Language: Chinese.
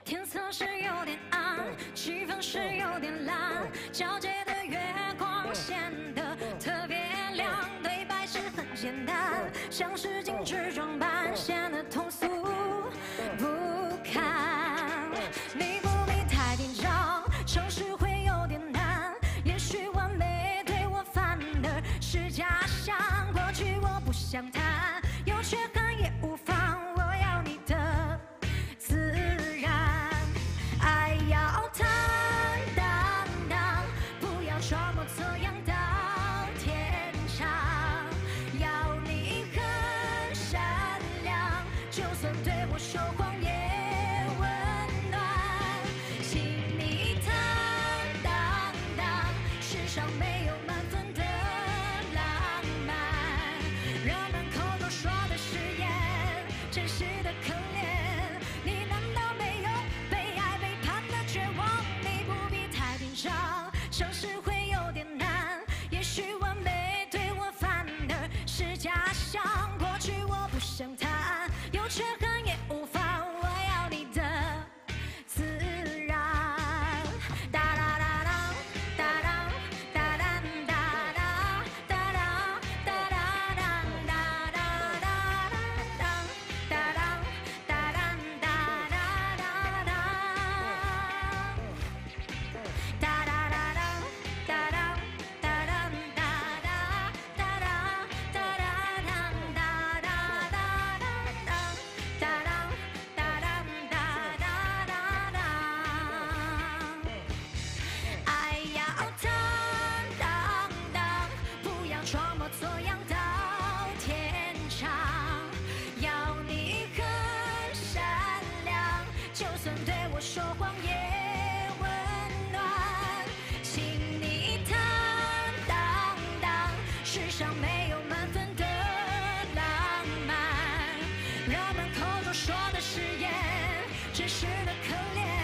天色是有点暗，气氛是有点蓝，皎洁的月光显得特别亮。对白是很简单，像是精致装扮，显得通俗不堪。你不必太紧张，城市会有点难，也许完美对我反而是假象。过去我不想谈，有缺憾也无妨，我要你的自然。爱要坦荡荡，不要装模作样到天长。要你很善良，就算对我说谎也温暖。请你坦荡荡，世上没有满分的浪漫。人们口中说的誓言，真实的可怜。你难道没有被爱背叛的绝望？你不必太紧张，城市会有点难，也许完美对我反而是假象。过去我不想谈，有缺憾也无妨，我要你的自然。哒啦啦啦，哒啦哒啦哒啦哒啦哒啦哒哒哒哒哒哒啦哒啦哒啦哒啦。哒啦啦啦，哒啦哒啦哒啦哒啦哒啦哒哒哒哒哒哒啦哒啦哒哒哒哒。爱要坦荡荡，不要装模作样到天长。要你很善良，就算对我说谎也温暖。请你坦荡荡，世上没有满分的浪漫。人们口中说的誓言，真实的可怜。